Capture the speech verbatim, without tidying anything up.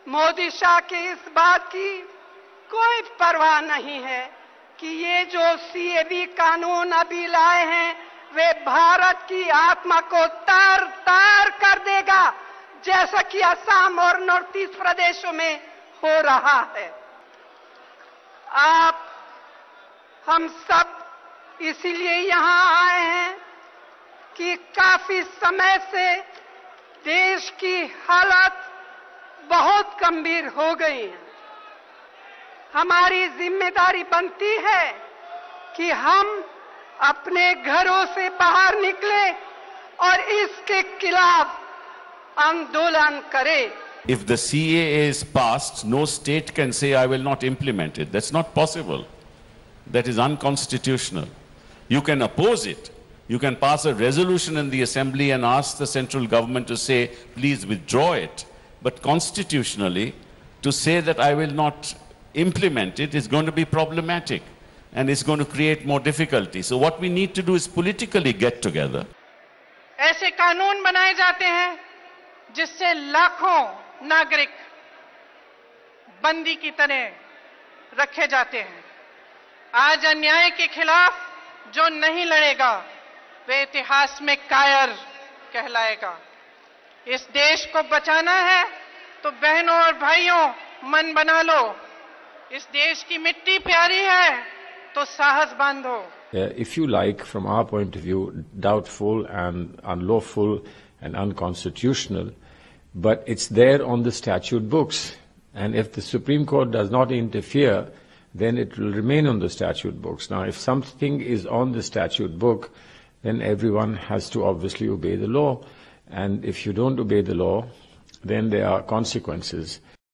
मोदी शाह की इस बात की कोई परवाह नहीं है कि ये जो सीएबी कानून अभी लाए हैं वे भारत की आत्मा को तार तार कर देगा, जैसा कि असम और नॉर्थ ईस्ट प्रदेशों में हो रहा है। आप हम सब इसीलिए यहाँ आए हैं कि काफी समय से देश की हालत बहुत गंभीर हो गई है। हमारी जिम्मेदारी बनती है कि हम अपने घरों से बाहर निकले और इसके खिलाफ आंदोलन करें। If the C A A is passed, no state can say, I will not implement it. That's not possible. That is unconstitutional. You can oppose it. You can pass a resolution in the assembly and ask the central government to say, please withdraw it. But constitutionally, to say that I will not implement it is going to be problematic and it's going to create more difficulty. So what we need to do is politically get together. ऐसे कानून बनाए जाते हैं जिससे लाखों नागरिक बंदी की तरह रखे जाते हैं। आज अन्याय के खिलाफ जो नहीं लड़ेगा वे इतिहास में कायर कहलाएगा। इस देश को बचाना है तो बहनों और भाइयों मन बना लो। इस देश की मिट्टी प्यारी है तो साहस बांधो। Uh, if you like, from our point of view, doubtful and unlawful and unconstitutional, but it's there on the statute books. And if the Supreme Court does not interfere, then it will remain on the statute books. Now, if something is on the statute book, then everyone has to obviously obey the law. And if you don't obey the law, then there are consequences.